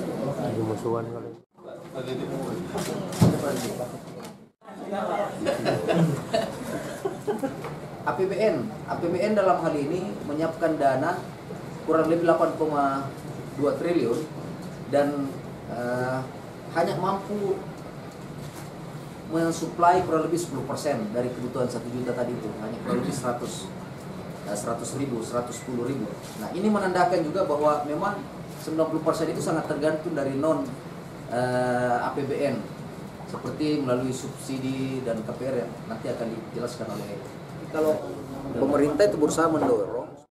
musuhan kali. APBN dalam hal ini menyiapkan dana kurang lebih 8,2 triliun dan hanya mampu mensuplai kurang lebih 10% dari kebutuhan 1 juta tadi itu, hanya kurang lebih 100.000, 110.000. Nah, ini menandakan juga bahwa memang 90% itu sangat tergantung dari non APBN, seperti melalui subsidi dan KPR yang nanti akan dijelaskan oleh. Kalau pemerintah itu berusaha mendorong